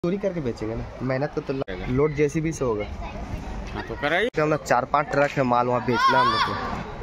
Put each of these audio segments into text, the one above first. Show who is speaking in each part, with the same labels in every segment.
Speaker 1: चोरी करके बेचेंगे ना, मेहनत तो लोड जेसीबी से होगा।
Speaker 2: हाँ तो कराइए।
Speaker 1: हम लोग 4-5 ट्रक है माल वहाँ बेचना हम लोग को।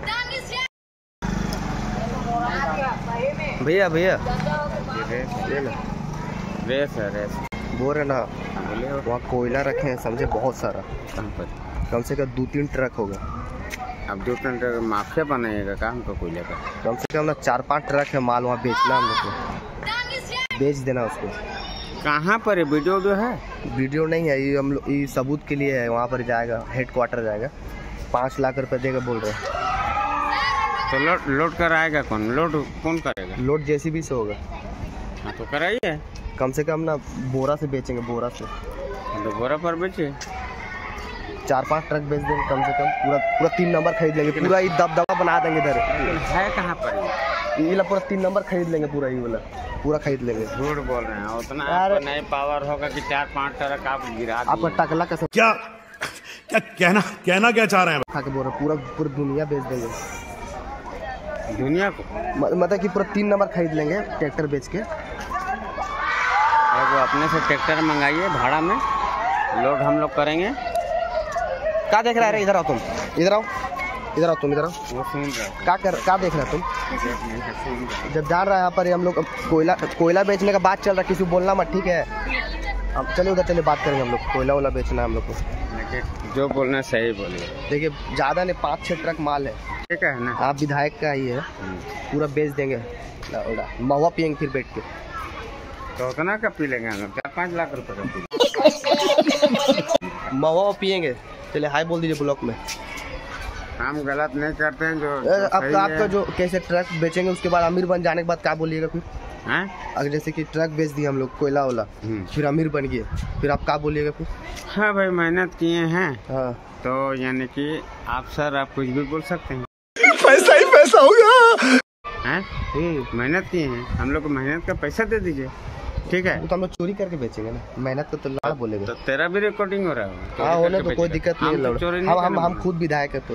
Speaker 1: भैया भैया ये ना
Speaker 2: रेस है रेस।
Speaker 1: बोल रहे ना
Speaker 2: बोले
Speaker 1: वहाँ कोयला रखे हैं समझे, बहुत सारा,
Speaker 2: कहाँ पर?
Speaker 1: कम से कम 2-3 ट्रक होगा।
Speaker 2: अब 2-3 ट्रक माफिया बनाएगा काम का कोयले का।
Speaker 1: कम से कम ना 4-5 ट्रक है माल वहाँ बेचना हम लोग को, बेच देना उसको।
Speaker 2: कहाँ पर है? वीडियो जो है?
Speaker 1: वीडियो नहीं है, ये हम लोग ये सबूत के लिए है। वहाँ पर जाएगा, हेडक्वार्टर जाएगा, 5 लाख रुपए देगा बोल रहे हैं।
Speaker 2: तो लोड कराएगा कौन? लोड कौन करेगा?
Speaker 1: लोड जेसीबी से होगा।
Speaker 2: हाँ तो कराइए।
Speaker 1: कम से कम ना बोरा से बेचेंगे, बोरा से।
Speaker 2: तो बोरा पर बेचे
Speaker 1: 4-5 ट्रक बेच देंगे कम से कम। पूरा 3 नंबर खरीद लेंगे, पूरा ये दबदबा बना देंगे इधर।
Speaker 2: है कहाँ पर?
Speaker 1: ये वाला पूरा 3 नंबर खरीद लेंगे, पूरा ये वाला पूरा खरीद लेंगे।
Speaker 2: झूठ बोल रहे हैं। उतना आपको नहीं पावर होगा कि 4-5 ट्रक आप गिरा दिए।
Speaker 1: आपका टकला कैसे
Speaker 3: क्या कहना क्या चाह रहे हैं?
Speaker 1: खा के बोल रहे पूरा दुनिया बेच देंगे
Speaker 2: दुनिया को।
Speaker 1: मतलब कि पूरा 3 नंबर खरीद लेंगे ट्रैक्टर बेच के।
Speaker 2: वो अपने से ट्रैक्टर मंगाइए भाड़ा में, लोड हम लोग करेंगे।
Speaker 1: क्या देख रहा है? इधर आओ तुम, इधर आओ, इधर आओ तुम, इधर आओ।
Speaker 2: वो सुन रहा
Speaker 1: क्या देख रहे हो तुम?
Speaker 2: है।
Speaker 1: जब जान रहा है यहाँ पर हम लोग कोयला बेचने का बात चल रहा है, किसी को बोलना मत, ठीक है? अब चलिए उधर चलिए, बात करेंगे हम लोग। कोयला बेचना है हम लोग को।
Speaker 2: जो बोलना सही बोलिए।
Speaker 1: देखिए ज़्यादा नहीं, 5-6 ट्रक माल है,
Speaker 2: ठीक है ना?
Speaker 1: आप विधायक का ही है, पूरा बेच देंगे। महुआ पियेंगे फिर बैठ के।
Speaker 2: तो उतना का पी लेंगे हम लोग? 4-5 लाख रुपए का पी
Speaker 1: महुआ पियेंगे। चलिए हाय बोल दीजिए ब्लॉक में।
Speaker 2: हम गलत नहीं करते हैं। जो
Speaker 1: आपका जो कैसे ट्रक बेचेंगे उसके बाद अमीर बन जाने के बाद क्या बोलिएगा फिर?
Speaker 2: हैं?
Speaker 1: अगर जैसे कि ट्रक बेच दिए हम लोग कोयला वाला, फिर अमीर बन गए, फिर आप क्या बोलिएगा फिर?
Speaker 2: हाँ भाई, मेहनत किए हैं।
Speaker 1: हाँ
Speaker 2: तो यानी कि आप सर आप कुछ भी बोल सकते हैं।
Speaker 3: पैसा ही पैसा होगा।
Speaker 2: हैं? मेहनत किए हैं, हम लोग को मेहनत का पैसा दे दीजिए, ठीक है?
Speaker 1: तो हम लोग चोरी करके बेचेंगे ना, मेहनत तो लाड़ बोलेगा।
Speaker 2: तो तेरा भी रिकॉर्डिंग हो रहा है।
Speaker 1: हाँ होने तो कोई दिक्कत नहीं है। हम खुद विधायक है। तो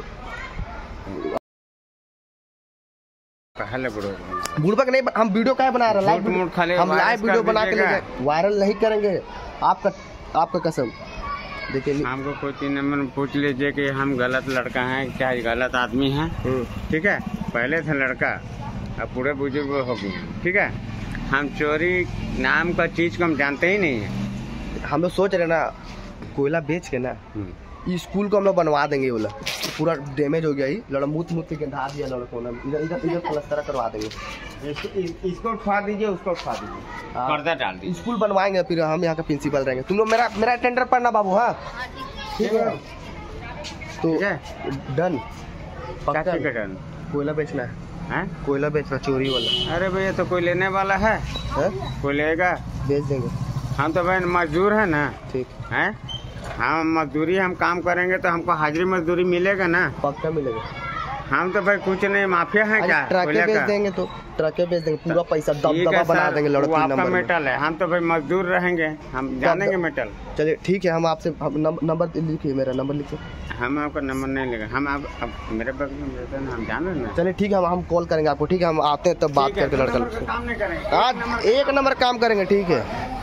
Speaker 1: बुढ़बक नहीं, हम वीडियो क्या बना रहे हैं? हम लाइव वीडियो बना के लेंगे, वायरल नहीं करेंगे। आपका कसम। देखिए
Speaker 2: हमको कोई 3 नंबर पूछ लीजिए कि हम गलत लड़का हैं, क्या गलत आदमी हैं, ठीक है? पहले था लड़का, अब पूरे बुजुर्ग हो गए हैं, ठीक है? हम चोरी नाम का चीज को हम जानते ही नहीं है।
Speaker 1: हम लोग सोच रहे ना कोयला बेच के ना स्कूल को हम लोग बनवा देंगे। वाला पूरा डैमेज हो गया, ही लड़ा मुत के ढा दिया लड़कों ने, इधर प्लास्टर करवा देंगे।
Speaker 2: इसको उठवा दीजिए, उसको उठवा दीजिए, पर्दा डाल दीजिए।
Speaker 1: स्कूल बनवाएंगे, फिर हम यहाँ का प्रिंसिपल रहेंगे। तुम लोग मेरा टेंडर पढ़ना बाबू। हाँ ठीक है, तो डन पक्का
Speaker 2: डन।
Speaker 1: कोयला बेचना है, कोयला बेचना चोरी वाला।
Speaker 2: अरे भैया तो कोई लेने वाला है? कोई लेगा?
Speaker 1: बेच देंगे।
Speaker 2: हम तो भाई मजदूर है ना,
Speaker 1: ठीक
Speaker 2: है? हम मजदूरी हम काम करेंगे तो हमको हाजिरी मजदूरी मिलेगा ना?
Speaker 1: पक्का मिलेगा।
Speaker 2: हम तो भाई कुछ नहीं, माफिया है क्या?
Speaker 1: ट्रके बेच देंगे, तो ट्रके बेच देंगे, पूरा पैसा दबदबा बना देंगे लड़के।
Speaker 2: आपका मेटल है, हम तो भाई मजदूर रहेंगे, हम जानेंगे मेटल।
Speaker 1: चलिए ठीक है, हम आपसे नंबर लिखिए, मेरा नंबर लिखिए।
Speaker 2: हम आपका नंबर नहीं लेगा, हम आप मेरे बगल में रहते हैं, हम जाने ना।
Speaker 1: चलिए ठीक है, हम कॉल करेंगे आपको, ठीक है? हम आते हैं तब बात करके लड़का।
Speaker 2: काम नहीं करेंगे,
Speaker 1: आज 1 नंबर काम करेंगे, ठीक है?